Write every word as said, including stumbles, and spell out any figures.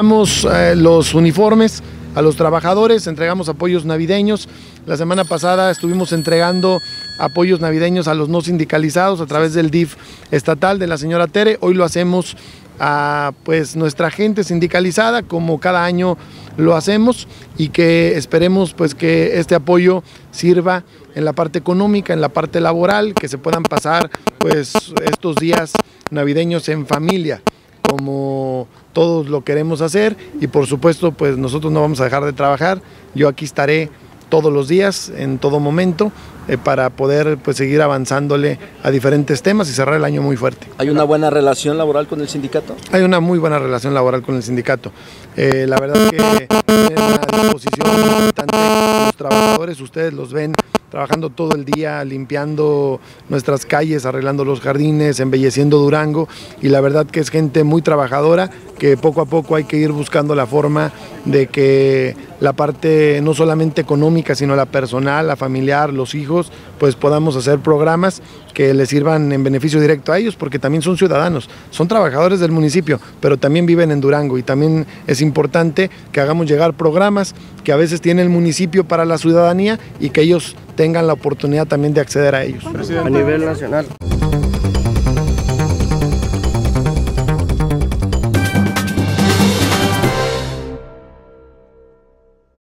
entregamos eh, los uniformes a los trabajadores, entregamos apoyos navideños. La semana pasada estuvimos entregando apoyos navideños a los no sindicalizados a través del D I F estatal de la señora Tere. Hoy lo hacemos a pues nuestra gente sindicalizada, como cada año lo hacemos, y que esperemos pues que este apoyo sirva en la parte económica, en la parte laboral, que se puedan pasar pues estos días navideños en familia, como todos lo queremos hacer. Y por supuesto pues nosotros no vamos a dejar de trabajar. Yo aquí estaré todos los días, en todo momento, eh, para poder pues seguir avanzándole a diferentes temas y cerrar el año muy fuerte. ¿Hay una buena relación laboral con el sindicato? Hay una muy buena relación laboral con el sindicato. Eh, la verdad que tienen una disposición importante los trabajadores, ustedes los ven trabajando todo el día, limpiando nuestras calles, arreglando los jardines, embelleciendo Durango, y la verdad que es gente muy trabajadora, que poco a poco hay que ir buscando la forma de que la parte no solamente económica, sino la personal, la familiar, los hijos, pues podamos hacer programas que les sirvan en beneficio directo a ellos, porque también son ciudadanos, son trabajadores del municipio, pero también viven en Durango, y también es importante que hagamos llegar programas que a veces tiene el municipio para la ciudadanía y que ellos tengan la oportunidad también de acceder a ellos. A nivel nacional.